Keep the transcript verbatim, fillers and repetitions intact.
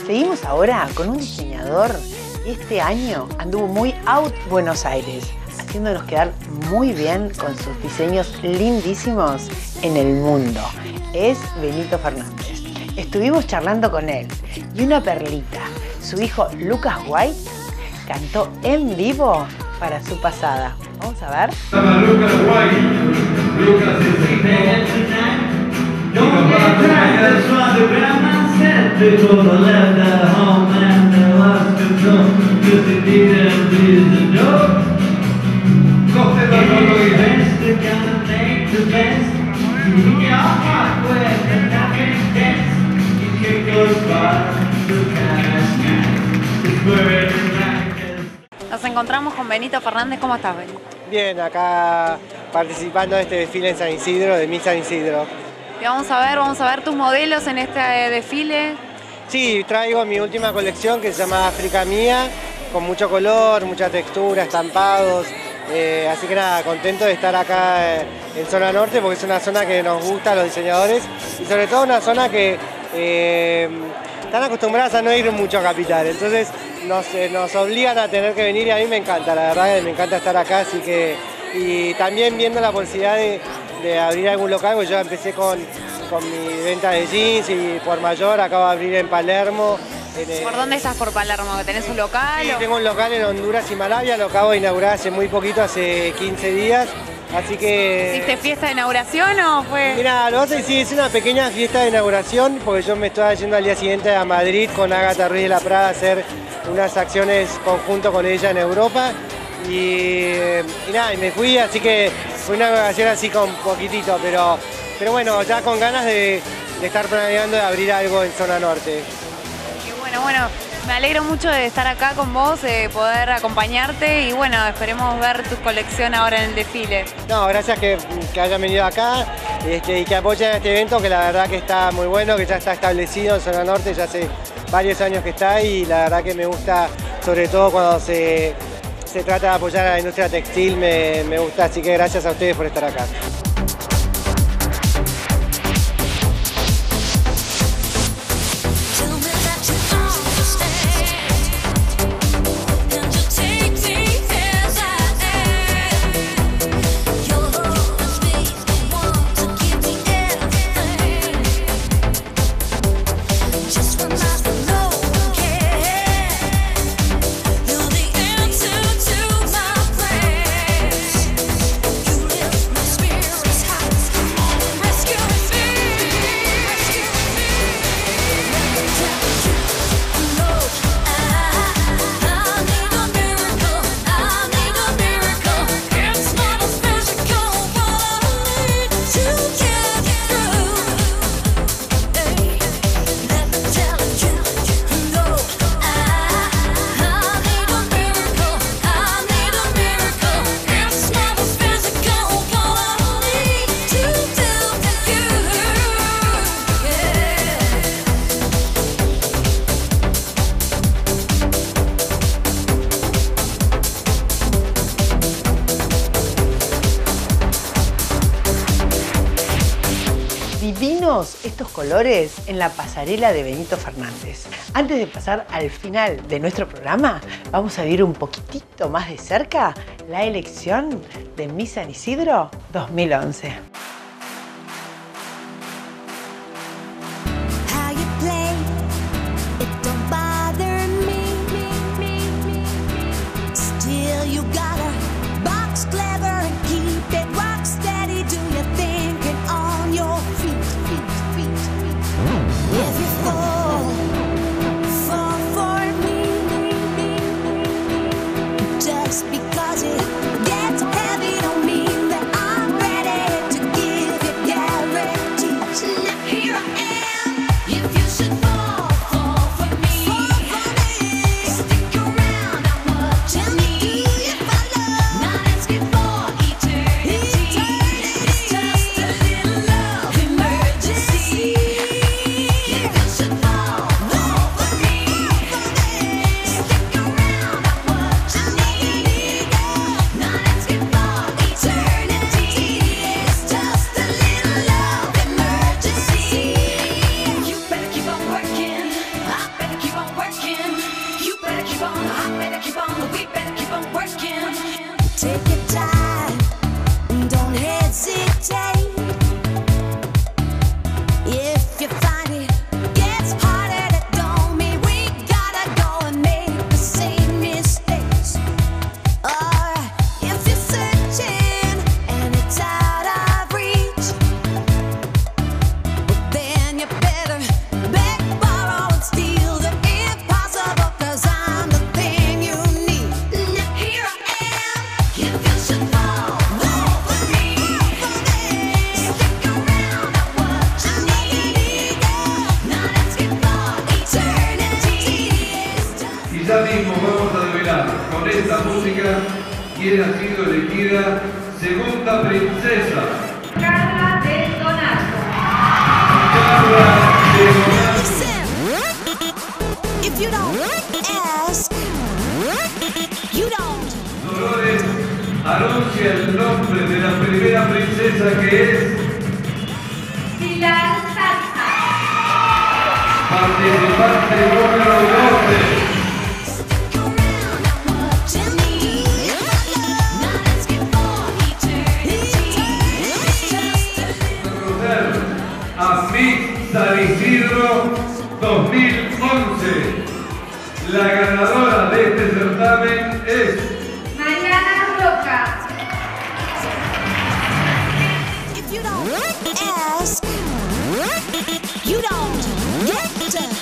Seguimos ahora con un diseñador que este año anduvo muy out Buenos Aires, haciéndonos quedar muy bien con sus diseños lindísimos en el mundo. Es Benito Fernández. Estuvimos charlando con él y una perlita, su hijo Lucas White, cantó en vivo para su pasada. Vamos a ver. Lucas White. Lucas Nos encontramos con Benito Fernández. ¿Cómo estás, Benito? Bien, acá participando de este desfile en San Isidro, de Miss San Isidro. Y vamos a ver, vamos a ver tus modelos en este desfile. Sí, traigo mi última colección que se llama África Mía, con mucho color, mucha textura, estampados. Eh, así que nada, contento de estar acá eh, en zona norte porque es una zona que nos gusta a los diseñadores y sobre todo una zona que eh, están acostumbradas a no ir mucho a capital, entonces nos, eh, nos obligan a tener que venir y a mí me encanta, la verdad que me encanta estar acá, así que y también viendo la posibilidad de, de abrir algún local, porque yo empecé con, con mi venta de jeans y por mayor acabo de abrir en Palermo. En, ¿Por dónde estás por Palermo? ¿Tenés un local? Sí, o... tengo un local en Honduras y Malavia, lo acabo de inaugurar hace muy poquito, hace quince días, así que... ¿Hiciste fiesta de inauguración o fue...? Mira, lo que sí, es una pequeña fiesta de inauguración, porque yo me estoy yendo al día siguiente a Madrid con Agatha Ruiz de la Prada a hacer unas acciones conjunto con ella en Europa, y, y nada, y me fui, así que fue una inauguración así con poquitito, pero, pero bueno, ya con ganas de, de estar planeando de abrir algo en zona norte. Bueno, bueno, me alegro mucho de estar acá con vos, de poder acompañarte y bueno, esperemos ver tu colección ahora en el desfile. No, gracias que, que hayan venido acá este, y que apoyen este evento que la verdad que está muy bueno, que ya está establecido en zona norte, ya hace varios años que está y la verdad que me gusta, sobre todo cuando se, se trata de apoyar a la industria textil, me, me gusta, así que gracias a ustedes por estar acá. Divinos estos colores en la pasarela de Benito Fernández. Antes de pasar al final de nuestro programa, vamos a vivir un poquitito más de cerca la elección de Miss San Isidro dos mil once. Because it gets heavy, don't mean that I'm ready to ya mismo vamos a develar con esta música quién ha sido elegida segunda princesa. Carla del Donato. Carla del Donato. If you don't ask, you don't. Dolores anuncia el nombre de la primera princesa, que es Pilar Salsa. participante número doce. A Miss San Isidro dos mil once. La ganadora de este certamen es Mariana Roca. If you don't ask, you don't get to